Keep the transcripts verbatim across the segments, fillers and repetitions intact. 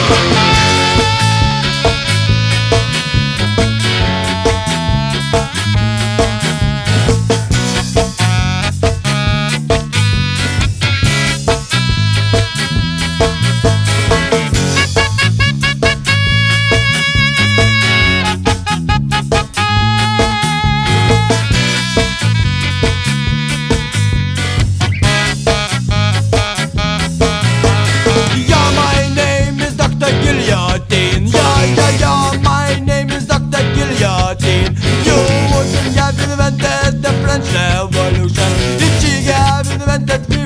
Revolution, if she have invented me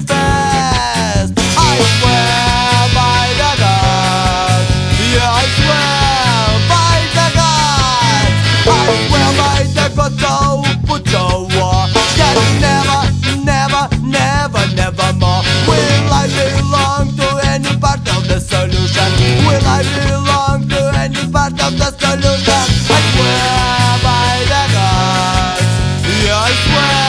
fast. I swear by the gods, yeah, I swear by the gods, I swear by the gods, so put your war. Yeah, never, never, never, never more will I belong to any part of the solution. Will I belong to any part of the solution? I swear by the gods, yeah, I swear.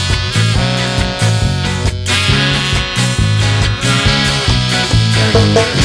We'll be right back.